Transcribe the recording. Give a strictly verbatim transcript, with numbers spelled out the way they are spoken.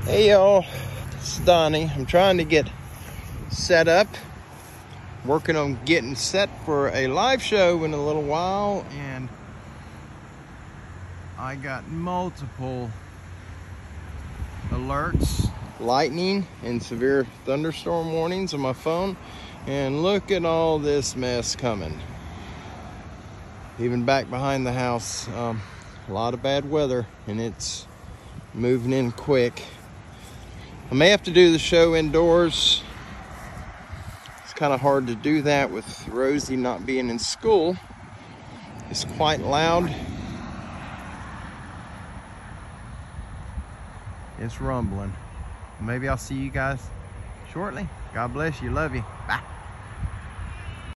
Hey y'all, it's Donnie. I'm trying to get set up, working on getting set for a live show in a little while, and I got multiple alerts, lightning and severe thunderstorm warnings on my phone, and look at all this mess coming. Even back behind the house, um, a lot of bad weather, and it's moving in quick. I may have to do the show indoors. It's kind of hard to do that with Rosie not being in school. It's quite loud. It's rumbling. Maybe I'll see you guys shortly. God bless you. Love you. Bye.